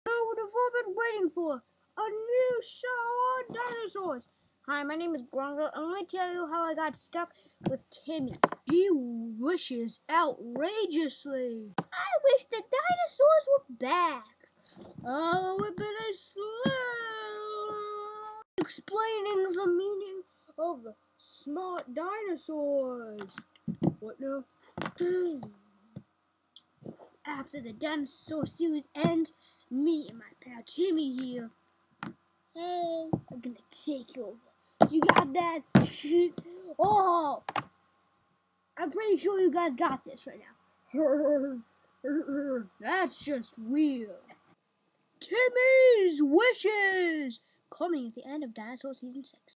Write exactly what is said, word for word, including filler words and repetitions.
Oh, what have all been waiting for? A new show on dinosaurs! Hi, my name is Bronco, and let me tell you how I got stuck with Timmy. He wishes outrageously. I wish the dinosaurs were back. Oh, we've been a slow explaining the meaning of smart dinosaurs. What now? After the dinosaur series ends, me and my pal Timmy here. Hey, I'm gonna take over. You got that? Oh, I'm pretty sure you guys got this right now. That's just weird. Timmy's Wishes! Coming at the end of Dinosaur Season six.